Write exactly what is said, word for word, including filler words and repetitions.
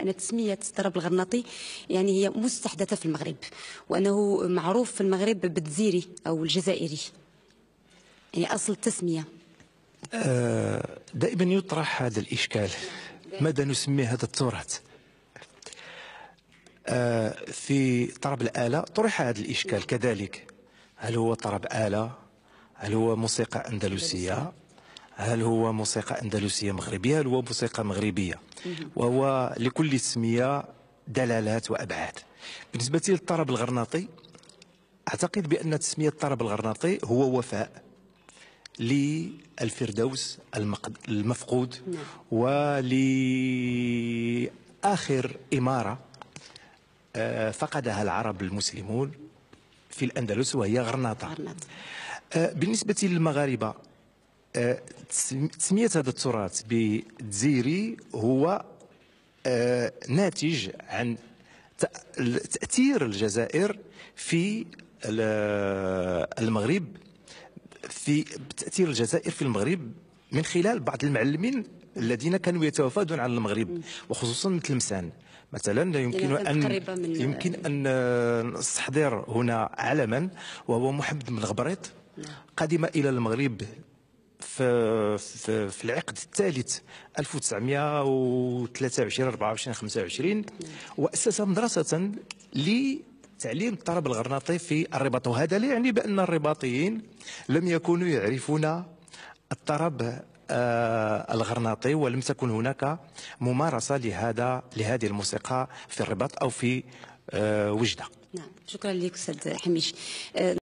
أن تسمية الطرب الغرناطي يعني هي مستحدثة في المغرب، وأنه معروف في المغرب بالدزيري أو الجزائري، يعني أصل التسمية. دائما يطرح هذا الإشكال، ماذا نسمي هذا التراث؟ في طرب الآلة طرح هذا الإشكال كذلك، هل هو طرب آلة؟ هل هو موسيقى أندلسية؟ هل هو موسيقى أندلسية مغربية؟ هل هو موسيقى مغربية؟ وهو لكل تسمية دلالات وأبعاد. بالنسبة للطرب الغرناطي، أعتقد بأن تسمية الطرب الغرناطي هو وفاء للفردوس المفقود ولآخر إمارة فقدها العرب المسلمون في الأندلس، وهي غرناطة. بالنسبة للمغاربة، تسمية هذا التراث بدزيري هو ناتج عن تأثير الجزائر في المغرب، في تأثير الجزائر في المغرب من خلال بعض المعلمين الذين كانوا يتوافدون على المغرب، وخصوصا مثل مسان مثلا. يمكن أن يمكن أن نستحضر هنا علما، وهو محمد بن الغبريط، قدم إلى المغرب في في, في العقد الثالث ألف وتسعمائة وثلاثة وعشرين أربعة وعشرين خمسة وعشرين، وأسس مدرسة لتعليم الطرب الغرناطي في الرباط. وهذا لا يعني بأن الرباطيين لم يكونوا يعرفون الطرب آه الغرناطي، ولم تكن هناك ممارسة لهذا لهذه الموسيقى في الرباط أو في آه وجدة. نعم، شكرا لك أستاذ حميش.